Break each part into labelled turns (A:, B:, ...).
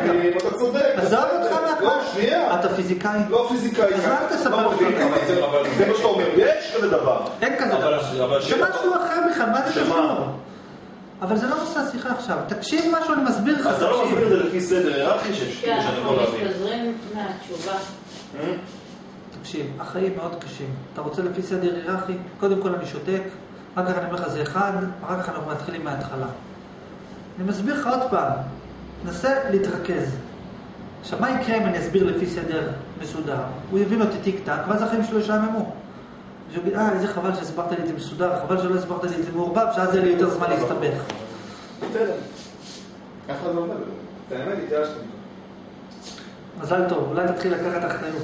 A: מדענים, אתה צודק.
B: עזוב אותך מהכל.
A: לא, שנייה.
B: אתה פיזיקאי?
A: לא פיזיקאי.
B: אז אל תספר לך.
A: אבל זה מה שאתה אומר, יש כזה דבר.
B: אין כזה דבר. שמשהו אחר בכלל, מה זה קשור? אבל זה לא נושא השיחה עכשיו. תקשיב משהו, אני מסביר לך.
A: אז אתה לא מסביר את זה לפי סדר היררכי
C: כן, אנחנו מתפזרים מהתשובה.
B: תקשיב, החיים מאוד קשים. אתה רוצה לפי סדר היררכי? קודם כל אני שותק, אחר כך אני אומר לך זה אחד, אחר כך אנחנו מתחילים מההתחלה. אני מסביר לך עוד פעם, נסה להתרכז. עכשיו, מה יקרה אם אני אסביר לפי סדר מסודר? הוא יבין אותי טיק טק, ואז החיים שלו ישעממו. אז הוא יגיד, איזה חבל שהסברת לי את זה מסודר, חבל שלא הסברת לי את זה מעורבב, שאז יהיה לי יותר זמן להסתבך.
A: בסדר. ככה זה עובד. את האמת, התייאשתי.
B: מזל טוב, אולי תתחיל לקחת אחריות.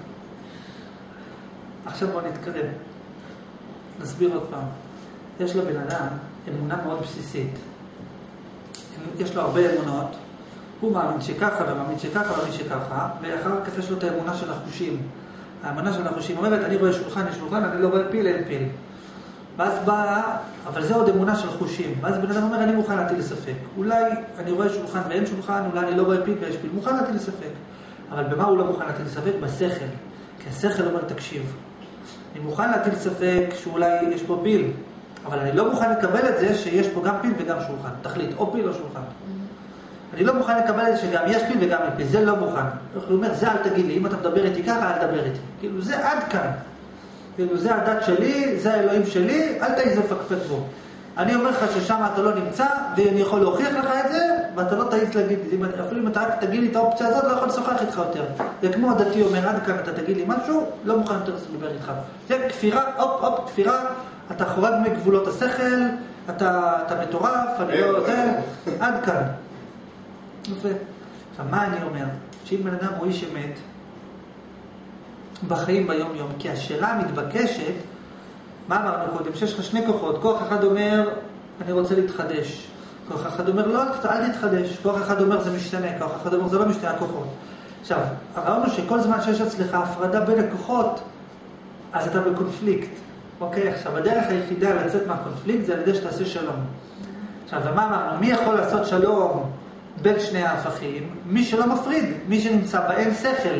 B: עכשיו בוא נתקדם. נסביר עוד פעם. יש לבן אדם אמונה מאוד בסיסית. יש לו הרבה אמונות. הוא מאמין שככה ומאמין שככה ומאמין שככה, ואחר כך יש לו את האמונה של החושים. האמונה של החושים אומרת, אני רואה שולחן, יש שולחן, אני לא רואה פיל, אין פיל. ואז באה, אבל זה עוד אמונה של חושים. ואז בן אדם אומר, אני מוכן להטיל ספק. אולי אני רואה שולחן ואין שולחן, אולי אני לא רואה פיל ויש פיל. מוכן להטיל ספק. אבל במה הוא לא מוכן להטיל ספק? בשכל. כי השכל אומר, תקשיב. אני מוכן להטיל ספק שאולי יש פה פיל, אבל אני לא מוכן לקבל את זה שיש פה גם פיל וגם שולחן. תחליט, או פיל או שולחן. אני לא מוכן לקבל את זה שגם יש פיל וגם אין פיל. זה לא מוכן. הוא אומר, זה אל תגיד לי. אם אתה מדבר איתי ככה, אל תדבר איתי. כאילו, זה עד כאן. כאילו, זה הדת שלי, זה האלוהים שלי, אל תעיז לפקפק בו. אני אומר לך ששם אתה לא נמצא, ואני יכול להוכיח לך את זה, ואתה לא תעיז להגיד לי. אפילו אם אתה רק תגיד לי את האופציה הזאת, לא יכול לשוחח איתך יותר. זה כמו הדתי אומר, עד כאן אתה תגיד לי משהו, לא מוכן יותר לדבר איתך. זה כפירה, הופ, כפירה, אתה חורג מגבולות השכל, אתה מטורף, אני לא זה, עד כאן. יפה. עכשיו, מה אני אומר? שאם בן אדם הוא איש אמת, בחיים ביום יום, כי השאלה המתבקשת, מה אמרנו קודם? שיש לך שני כוחות. כוח אחד אומר, אני רוצה להתחדש. כוח אחד אומר, לא, אל תתחדש. כוח אחד אומר, זה משתנה. כוח אחד אומר, זה לא משתנה הכוחות. עכשיו, הרעיון הוא שכל זמן שיש אצלך הפרדה בין הכוחות, אז אתה בקונפליקט. אוקיי, עכשיו, הדרך היחידה לצאת מהקונפליקט זה על ידי שתעשה שלום. עכשיו, ומה אמרנו? מי יכול לעשות שלום בין שני ההפכים? מי שלא מפריד, מי שנמצא באין שכל.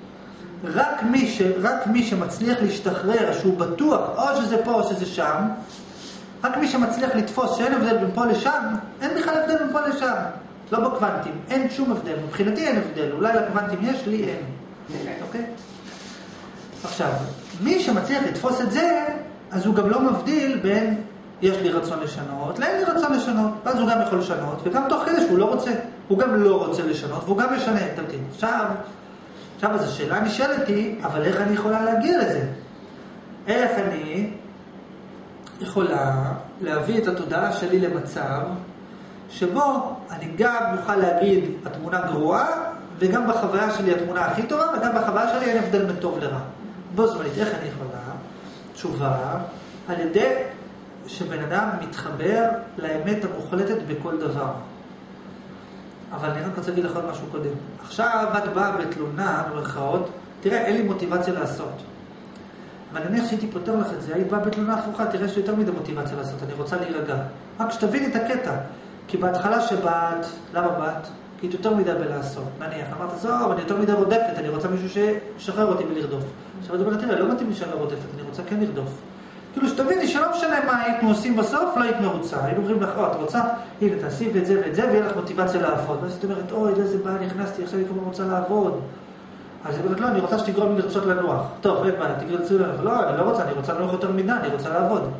B: רק מי שמצליח להשתחרר, שהוא בטוח, או שזה פה או שזה שם, רק מי שמצליח לתפוס שאין הבדל בין פה לשם, אין בכלל הבדל בין פה לשם. לא בקוונטים, אין שום הבדל. מבחינתי אין הבדל, אולי לקוונטים יש, לי אין. אוקיי? עכשיו, מי שמצליח לתפוס את זה, אז הוא גם לא מבדיל בין יש לי רצון לשנות, לאין לי רצון לשנות. ואז הוא גם יכול לשנות, וגם תוך כדי שהוא לא רוצה. הוא גם לא רוצה לשנות, והוא גם משנה. תמתין. עכשיו, אז השאלה נשאלת היא, אבל איך אני יכולה להגיע לזה? איך אני יכולה להביא את התודעה שלי למצב שבו אני גם יוכל להגיד התמונה גרועה, וגם בחוויה שלי התמונה הכי טובה, וגם בחוויה שלי אין הבדל בין טוב לרע. בו זמנית, איך אני יכולה? תשובה, על ידי שבן אדם מתחבר לאמת המוחלטת בכל דבר. אבל אני רק רוצה להגיד לך עוד משהו קודם. עכשיו את באה בתלונה, במרכאות, תראה, אין לי מוטיבציה לעשות. אבל נניח שהייתי פותר לך את זה, היית באה בתלונה הפוכה, תראה שיש יותר מדי מוטיבציה לעשות, אני רוצה להירגע. רק שתביני את הקטע. כי בהתחלה שבאת, למה באת? כי היית יותר מדי בלעשות. נניח, אמרת, זו, אני יותר מדי רודפת, אני רוצה מישהו שישחרר אותי מלרדוף. עכשיו אתה אומר, תראה, לא מתאים לי שאני לא רודפת, אני רוצה כן לרדוף. כאילו שתביני שלא משנה מה היינו עושים בסוף, לא היית מרוצה. היינו אומרים לך, אתה רוצה, הנה תעשי ואת זה ואת זה, ויהיה לך מוטיבציה לעבוד. ואז את אומרת, אוי, איזה בעיה נכנסתי, עכשיו אני כבר רוצה לעבוד. אז היא אומרת, לא, אני רוצה שתגרום לי לרצות לנוח. טוב, אין בעיה, תגרצו לנוח. לא, אני לא רוצה, אני רוצה לנוח יותר מדי, אני רוצה לעבוד.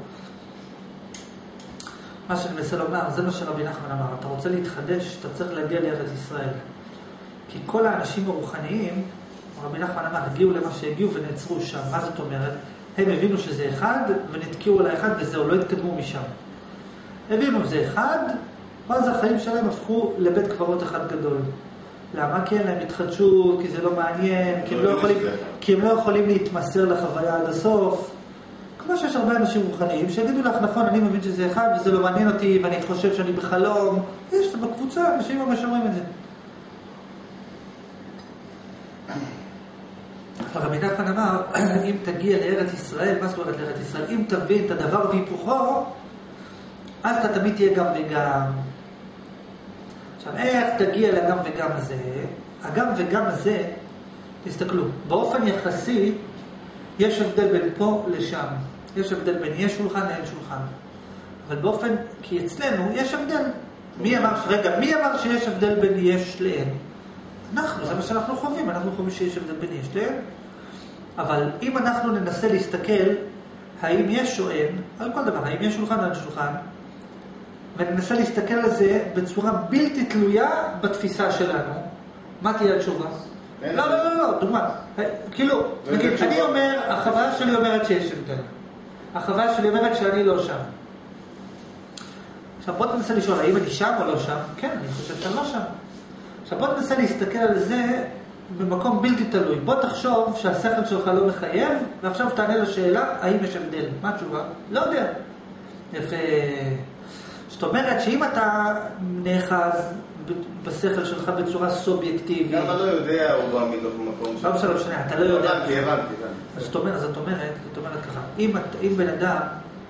B: מה שאני מנסה לומר, זה מה שרבי נחמן אמר, אתה רוצה להתחדש, אתה צריך להגיע לארץ ישראל. כי כל האנשים הרוחניים, רבי נחמן אמר, הגיעו למה שהגיעו ונעצרו שם. מה זאת אומרת? הם הבינו שזה אחד, ונתקיעו על האחד, וזהו, לא התקדמו משם. הבינו שזה אחד, ואז החיים שלהם הפכו לבית קברות אחד גדול. למה? כי אין להם התחדשות, כי זה לא מעניין, כי הם לא יכולים להתמסר לחוויה עד הסוף. כמו שיש הרבה אנשים רוחניים שיגידו לך, נכון, אני מבין שזה אחד, וזה לא מעניין אותי, ואני חושב שאני בחלום. יש בקבוצה, אנשים ממש אומרים את זה. רבי נחמן אמר, אם תגיע לארץ ישראל, מה זאת אומרת לארץ ישראל? אם תבין את הדבר והיפוכו, אז אתה תמיד תהיה גם וגם. עכשיו, איך תגיע לגם וגם הזה? הגם וגם הזה, תסתכלו, באופן יחסי, יש הבדל בין פה לשם. יש הבדל בין יש שולחן לאין שולחן. אבל באופן, כי אצלנו יש הבדל. מי אמר שיש הבדל בין יש לאין? אנחנו, זה מה שאנחנו חווים. אנחנו חווים שיש הבדל בין יש לאין. אבל אם אנחנו ננסה להסתכל, האם יש או אין, על כל דבר, האם יש שולחן או אין שולחן, וננסה להסתכל על זה בצורה בלתי תלויה בתפיסה שלנו, מה תהיה התשובה? לא, דוגמה. כאילו, נגיד, אני אומר, החוויה שלי אומרת שיש הבדל. החוויה שלי אומרת שאני לא שם. עכשיו בוא ננסה לשאול, האם אני שם או לא שם? כן, אני חושב שאני לא שם. עכשיו בוא ננסה להסתכל על זה במקום בלתי תלוי. בוא תחשוב שהשכל שלך לא מחייב, ועכשיו תענה לשאלה, האם יש הבדל? מה התשובה? לא יודע. יפה. זאת אומרת שאם אתה נאחז בשכל שלך בצורה סובייקטיבית...
A: גם אתה לא יודע, הוא בא מתוך מקום
B: לא משנה, שנייה, אתה לא יודע.
A: הבנתי.
B: זאת אומרת ככה, אם בן אדם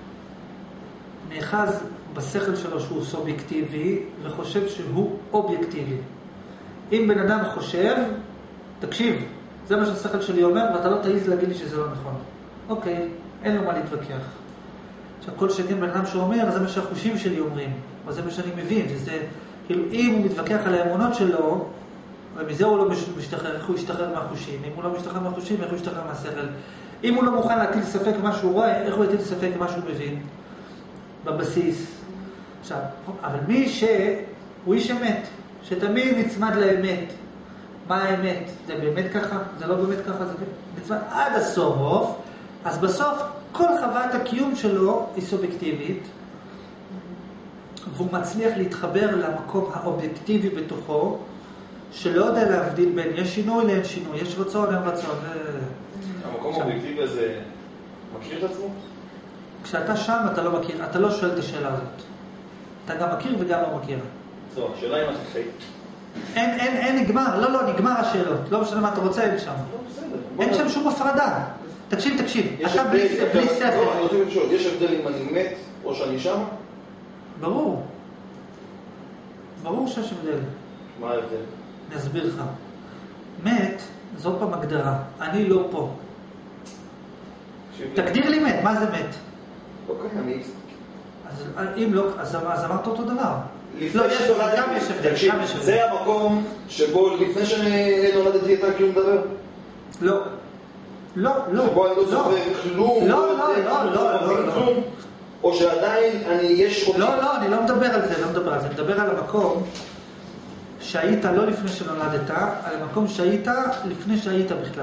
B: נאחז בשכל שלו שהוא סובייקטיבי וחושב שהוא אובייקטיבי. אם בן אדם חושב, תקשיב, זה מה שהשכל שלי אומר ואתה לא תעיז להגיד לי שזה לא נכון. אוקיי, אין לו מה להתווכח. עכשיו כל שכן בן אדם שאומר, זה מה שהחושים שלי אומרים, או זה מה שאני מבין, שזה, כאילו אם הוא מתווכח על האמונות שלו, ומזה הוא לא משתחרר, איך הוא ישתחרר מהחושים? אם הוא לא משתחרר מהחושים, איך הוא ישתחרר מהשכל? אם הוא לא מוכן להטיל ספק מה שהוא רואה, איך הוא יטיל ספק מה שהוא מבין? בבסיס. עכשיו, אבל מי שהוא איש אמת, שתמיד נצמד לאמת. מה האמת? זה באמת ככה? זה לא באמת ככה? זה נצמד עד הסוף, אז בסוף כל חוות הקיום שלו היא סובייקטיבית, והוא מצליח להתחבר למקום האובייקטיבי בתוכו, שלא יודע להבדיל בין יש שינוי לאין שינוי, יש רצון, אין רצון.
D: המקום האובייקטיבי הזה מכיר את עצמו?
B: כשאתה שם אתה לא מכיר, אתה לא שואל את השאלה הזאת. אתה גם מכיר וגם לא מכיר.
D: זו, השאלה היא מה תחי.
B: אין נגמר, לא, נגמר השאלות. לא משנה מה אתה רוצה, אין שם. אין שם שום הפרדה. תקשיב, אתה בלי ספר.
D: אני רוצה לשאול, יש הבדל אם אני מת או שאני שם?
B: ברור שיש הבדל.
D: מה ההבדל?
B: אני אסביר לך. מת, זאת פעם הגדרה. אני לא פה. תגדיר לי מת, מה זה מת?
D: אוקיי, אני...
B: אז אם לא, אז אמרת אותו דבר. לא, גם יש הבדל.
D: זה המקום שבו לפני שנולדתי אתה כאילו מדבר?
B: לא.
D: שבו אני לא זוכר כלום.
B: לא.
D: או שעדיין יש...
B: לא, אני לא מדבר על זה, אני מדבר על המקום שהיית לא לפני שנולדת, על המקום שהיית לפני שהיית בכלל.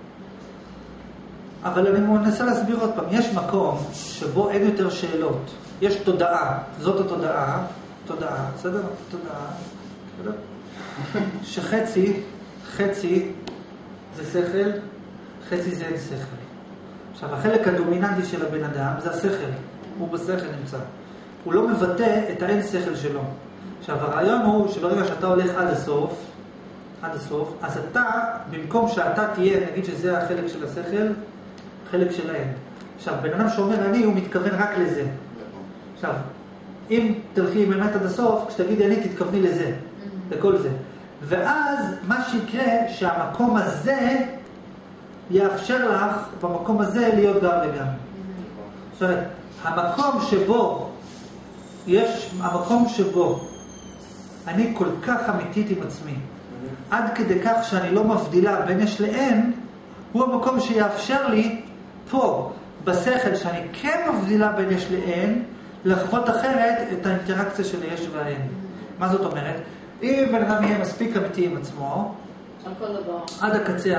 B: אבל אני מנסה להסביר עוד פעם, יש מקום שבו אין יותר שאלות, יש תודעה, זאת התודעה, בסדר? תודעה, שחצי זה שכל, חצי זה אין שכל. עכשיו, החלק הדומיננטי של הבן אדם זה השכל, הוא בשכל נמצא. הוא לא מבטא את האין שכל שלו. עכשיו, הרעיון הוא שברגע שאתה הולך עד הסוף, אז אתה, במקום שאתה תהיה, נגיד שזה החלק של השכל, חלק של האין. עכשיו, בן אדם שאומר אני, הוא מתכוון רק לזה. עכשיו, אם תלכי באמת עד הסוף, כשתגידי אני, תתכווני לזה, לכל זה. ואז מה שיקרה, שהמקום הזה יאפשר לך, במקום הזה, להיות גם וגם. זאת אומרת, המקום שבו אני כל כך אמיתית עם עצמי, עד כדי כך שאני לא מבדילה בין יש לאין, הוא המקום שיאפשר לי פה, בשכל, שאני כן מבדילה בין יש לאין, לחוות אחרת את האינטראקציה של יש והאין. מה זאת אומרת? אם בן אדם יהיה מספיק אמיתי עם עצמו, עד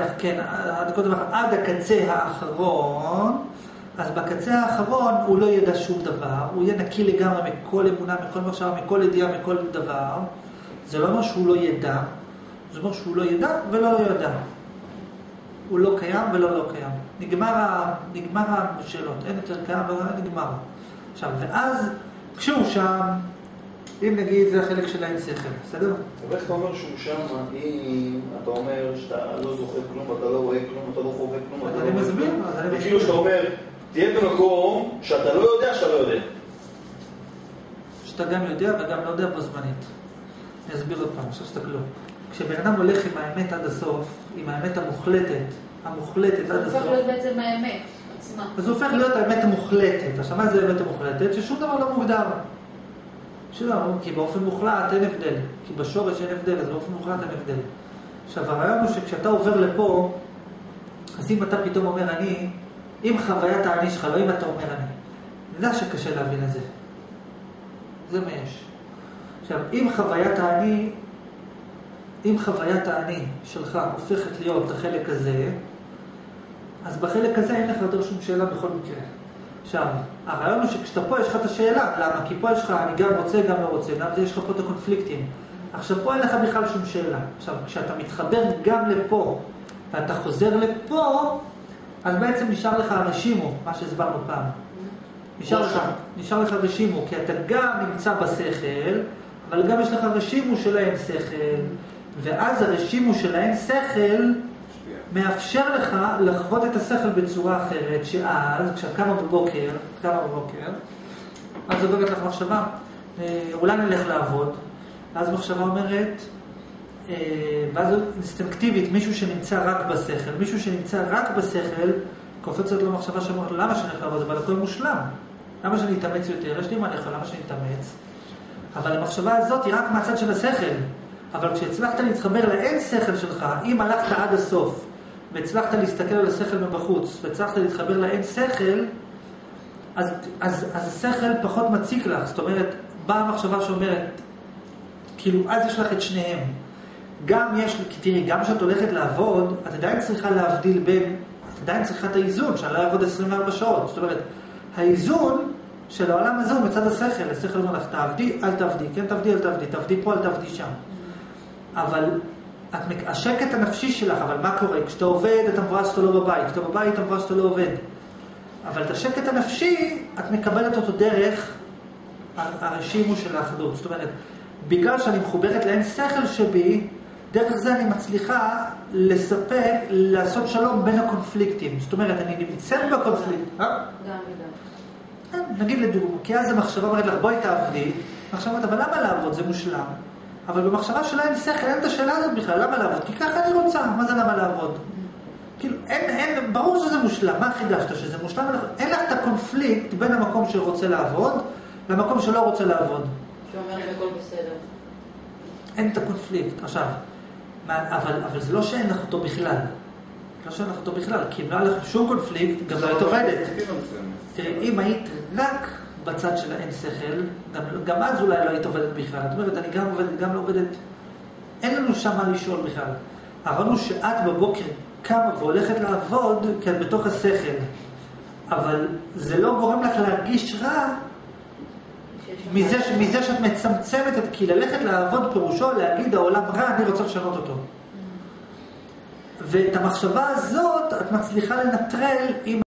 B: הקצה האחרון, אז בקצה האחרון הוא לא ידע שום דבר, הוא יהיה נקי לגמרי מכל אמונה, מכל מחשבה, מכל ידיעה, מכל דבר. זה לא אומר שהוא לא ידע, זה אומר שהוא לא ידע ולא ידע. הוא לא קיים ולא לא קיים. נגמר השאלות, אין יותר קיים ונגמר. עכשיו, ואז כשהוא שם, אם נגיד זה החלק של האין שכל, בסדר?
D: ואיך אתה אומר שהוא שם, אם אתה אומר שאתה לא זוכר כלום, אתה לא רואה כלום, אתה לא חווה כלום,
B: אז אני מסביר.
D: אפילו שאתה אומר, תהיה במקום שאתה לא יודע שאתה לא יודע.
B: שאתה גם יודע וגם לא יודע בו זמנית. אני אסביר עוד פעם, עכשיו תסתכלו. כשבן אדם הולך עם האמת עד הסוף, עם האמת המוחלטת עד הסוף,
C: זה הופך להיות בעצם האמת עצמה.
B: אז הוא הופך להיות האמת המוחלטת. עכשיו מה זה האמת המוחלטת? ששום דבר לא מוגדר. כי באופן מוחלט אין הבדל. כי בשורש אין הבדל, אז באופן מוחלט אין הבדל. עכשיו הרעיון הוא שכשאתה עובר לפה, אז אם אתה פתאום אומר אני, אם חוויית האני שלך, לא אם אתה אומר אני יודע שקשה להבין את זה. זה מה יש. עכשיו, אם חוויית האני שלך הופכת להיות החלק הזה, אז בחלק הזה אין לך יותר שום שאלה בכל מקרה. עכשיו, הרעיון הוא שכשאתה פה יש לך את השאלה, למה? כי פה יש לך, אני גם רוצה, גם לא רוצה, גם זה יש לך פה את הקונפליקטים. עכשיו, פה אין לך בכלל שום שאלה. עכשיו, כשאתה מתחבר גם לפה, ואתה חוזר לפה, אז בעצם נשאר לך הרשימו, מה שהסברנו פעם. נשאר לך רשימו, כי אתה גם נמצא בשכל, אבל גם יש לך רשימו של האין שכל, ואז הרשימו של האין שכל מאפשר לך לחוות את השכל בצורה אחרת, שאז, כשאת קמה בבוקר, אז עוברת לך מחשבה, אולי נלך לעבוד, ואז מחשבה אומרת, ואז אינסטינקטיבית, מישהו שנמצא רק בשכל, קופצת לו מחשבה שאומרת, למה שנלך לעבוד? אבל הכל מושלם. למה שאני אתאמץ יותר? יש לי מה לאכול, למה שאני אתאמץ? אבל המחשבה הזאת היא רק מהצד של השכל. אבל כשהצלחת להתחבר לאין שכל שלך, אם הלכת עד הסוף, והצלחת להסתכל על השכל מבחוץ, והצלחת להתחבר לאין שכל, אז השכל פחות מציק לך. זאת אומרת, באה המחשבה שאומרת, כאילו, אז יש לך את שניהם. גם כשאת הולכת לעבוד, את עדיין צריכה להבדיל בין, את עדיין צריכה את האיזון, שאני לא אעבוד 24 שעות. זאת אומרת, האיזון של העולם הזה הוא מצד השכל. השכל אומר לך, תעבדי, אל תעבדי, כן תעבדי, אל תעבדי, תעבדי פה, אל תעבדי שם. אבל השקט הנפשי שלך, אבל מה קורה? כשאתה עובד, אתה מבואס שאתה לא בבית. כשאתה בבית, אתה מבואס שאתה לא עובד. אבל את השקט הנפשי, את מקבלת אותו דרך הרשימו של האחדות. זאת אומרת, בגלל שאני מחוברת לאין שכל שבי, דרך זה אני מצליחה לספק, לעשות שלום בין הקונפליקטים. זאת אומרת, אני נמצאת בקונפליקט.
C: גם.
B: נגיד לדוגמה, כי אז המחשבה אומרת לך, בואי תעבדי. מחשבה אומרת, אבל למה לעבוד? זה מושלם. אבל במחשבה שלה אין שכל, אין את השאלה הזאת בכלל, למה לעבוד? כי ככה אני רוצה, מה זה למה לעבוד? כאילו, ברור שזה מושלם, מה חידשת שזה מושלם? אין לך את הקונפליקט בין המקום שרוצה לעבוד, למקום שלא רוצה לעבוד.
C: שאומר לי הכל בסדר.
B: אין את הקונפליקט. עכשיו, אבל זה לא שאין לך אותו בכלל. כי אם לא היה לך שום קונפליקט, גם לא היית עובדת. תראה, אם היית רק בצד של האין שכל, גם אז אולי לא היית עובדת בכלל. זאת אומרת, אני גם עובדת, גם לא עובדת. אין לנו שם מה לשאול בכלל. הרעיון הוא שאת בבוקר קמה והולכת לעבוד, כי את בתוך השכל. אבל זה לא גורם לך להרגיש רע, מזה שאת מצמצמת את, כי ללכת לעבוד פירושו להגיד העולם רע, אני רוצה לשנות אותו. ואת המחשבה הזאת את מצליחה לנטרל עם